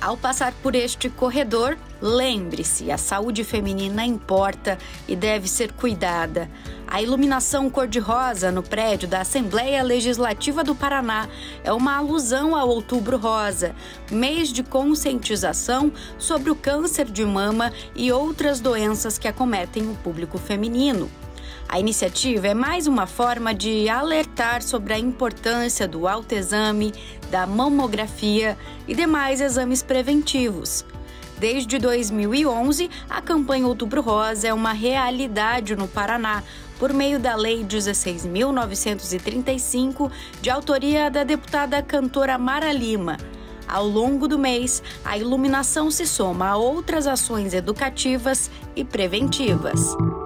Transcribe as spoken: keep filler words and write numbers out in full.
Ao passar por este corredor, lembre-se, a saúde feminina importa e deve ser cuidada. A iluminação cor-de-rosa no prédio da Assembleia Legislativa do Paraná é uma alusão ao Outubro Rosa, mês de conscientização sobre o câncer de mama e outras doenças que acometem o público feminino. A iniciativa é mais uma forma de alertar sobre a importância do autoexame, da mamografia e demais exames preventivos. Desde dois mil e onze, a campanha Outubro Rosa é uma realidade no Paraná, por meio da Lei dezesseis mil novecentos e trinta e cinco, de autoria da deputada cantora Mara Lima. Ao longo do mês, a iluminação se soma a outras ações educativas e preventivas.